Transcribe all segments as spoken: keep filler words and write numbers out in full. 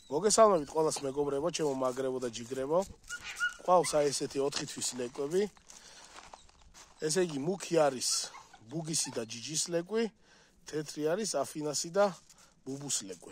მოგესალმებით ყველას მეგობრებო, ჩემო მაგრებო და ჯიგრებო. Ყავს აი ესეთი ოთხი თვის ლეკვები. ესე იგი მუქი არის ბუგისი და ჯიჯის ლეკვი, თეთრი არის აფინასი და ბუბუს ლეკვი.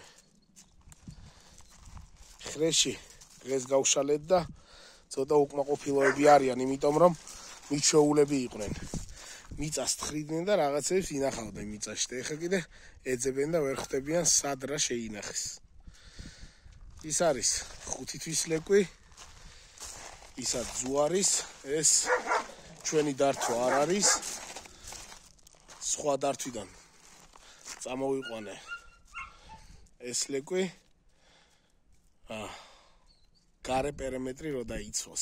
ხრეში დღეს გავშალეთ და ცოტა უკმაყოფილოები არიან, იმიტომ რომ მიჩვეულები იყვნენ. მიწას თხრიდნენ და რაღაცებს ინახავდნენ მიწაში. ეხლა კიდე ეძებენ და ვერ ხვდებიან სად რა შეინახეს. ის არის ხუთი თვის ლეკვი, ისაც ზუარის, ეს ჩვენი დართვა არ არის. სხვა დართვიდან წამოვიყვანე ეს ლეკვი. აა გარე პერიმეტრი რო დაიცვას.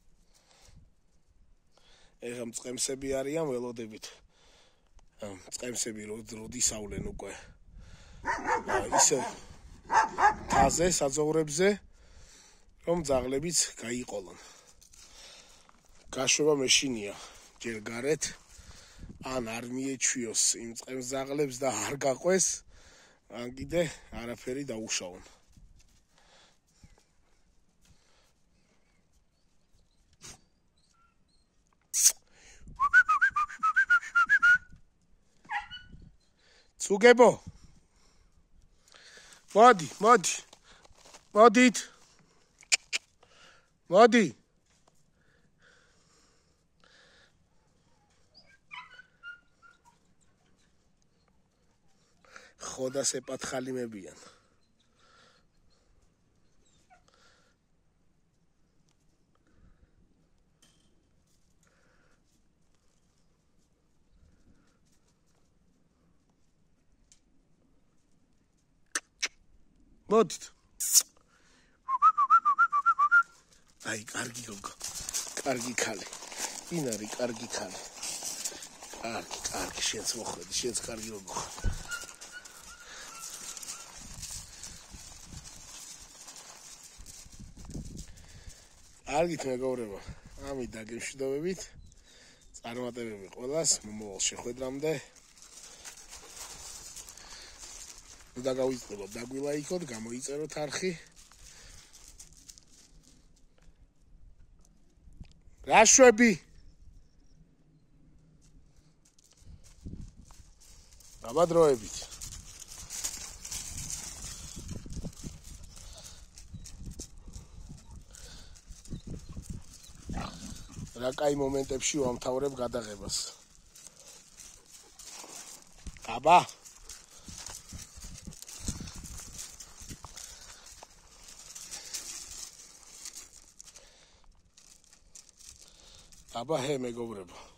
ეხლა მწყემსები არიან ველოდებით. მწყემსები რო დისავლენ უკვე. ისე თაზე საძოვრებზე რომ ძაღლებიც გაიყოლონ. გაშვება მეშინია ჯერ გარეთ ან არ მიეჩვიოს იმ წყემს ძაღლებს და არ გაყვეს, ან კიდე არაფერი დაუშავონ. ცუგებო მოდი, მოდი, მოდით, მოდი. ხოდა სეპათხალიმებიან. მოდით. აი, კარგი გოგო. კარგი ქალი. ვინ არის კარგი ქალი? კარგი, კარგი, შენც მოხვედი, შენც კარგი გოგო. კარგით მეგობრებო, ამით დაგემშვიდობებით. წარმატებები ყველას მომავალ შეხვედრამდე. და გავიწყებოთ, დაგვილაიქოთ, გამოიწეროთ არხი. რაშვები? დაბადროებით. რა კაი მომენტებში ვამთავრებ გადაღებას. აბა აბა ჰე მეგობრებო.